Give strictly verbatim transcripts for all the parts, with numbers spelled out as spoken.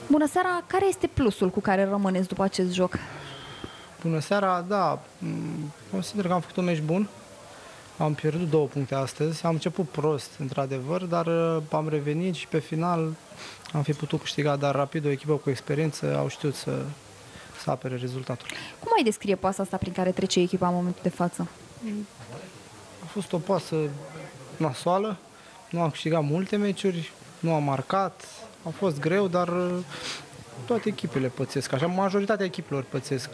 Bună seara! Care este plusul cu care rămâneți după acest joc? Bună seara, da, consider că am făcut un meci bun. Am pierdut două puncte astăzi. Am început prost, într-adevăr, dar am revenit și pe final am fi putut câștiga, dar rapid o echipă cu experiență au știut să, să apere rezultatul. Cum ai descrie pasa asta prin care trece echipa în momentul de față? A fost o pasă nasoală, nu am câștigat multe meciuri, nu am marcat, a fost greu, dar toate echipele pățesc, așa, majoritatea echipelor pățesc.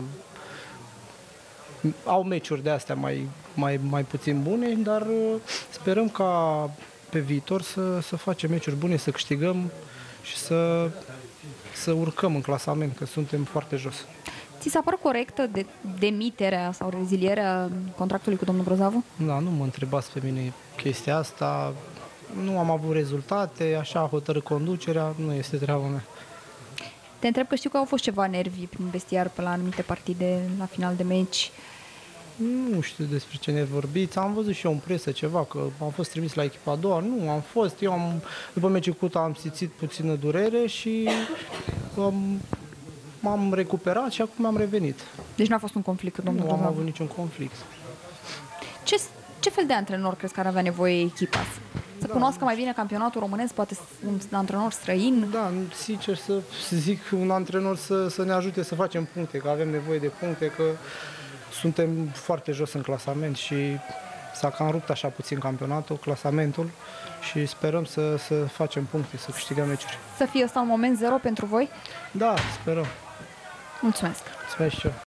Au meciuri de astea mai, mai, mai puțin bune, dar sperăm ca pe viitor să, să facem meciuri bune, să câștigăm și să, să urcăm în clasament, că suntem foarte jos. Ți s-a părut corectă de, demiterea sau rezilierea contractului cu domnul Grozavu? Da, nu mă întrebați pe mine chestia asta. Nu am avut rezultate, așa a hotărât conducerea, nu este treaba mea. Te întreb că știu că au fost ceva nervi prin vestiar pe la anumite partide, la final de meci. Nu știu despre ce ne vorbiți. Am văzut și eu în presă ceva, că am fost trimis la echipa a doua. Nu, am fost. Eu am, după meciul cu Cuta am simțit puțină durere și um, m-am recuperat și acum am revenit. Deci nu a fost un conflict cu domnul Nu Grozavu? am avut niciun conflict. Ce, ce fel de antrenor crezi că ar avea nevoie echipa? Să Da, cunoască mai bine campionatul românesc, poate un antrenor străin? Da, sincer să zic, un antrenor să, să ne ajute să facem puncte, că avem nevoie de puncte, că suntem foarte jos în clasament și s-a cam rupt așa puțin campionatul, clasamentul și sperăm să, să facem puncte, să câștigăm meciuri. Să fie ăsta un moment zero pentru voi? Da, sperăm. Mulțumesc! Mulțumesc și eu.